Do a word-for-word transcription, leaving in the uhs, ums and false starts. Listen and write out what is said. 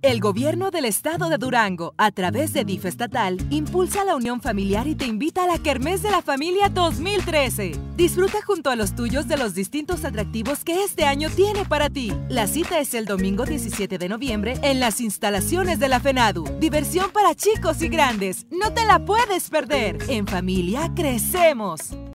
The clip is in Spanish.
El Gobierno del Estado de Durango, a través de D I F estatal, impulsa la unión familiar y te invita a la Kermés de la Familia dos mil trece. Disfruta junto a los tuyos de los distintos atractivos que este año tiene para ti. La cita es el domingo diecisiete de noviembre en las instalaciones de la FENADU. Diversión para chicos y grandes. No te la puedes perder. En familia crecemos.